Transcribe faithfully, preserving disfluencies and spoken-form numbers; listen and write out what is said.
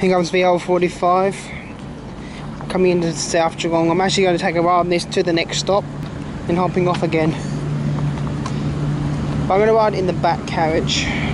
Here comes V L forty-five coming into South Geelong. I'm actually going to take a ride on this to the next stop and hopping off again. But I'm going to ride in the back carriage.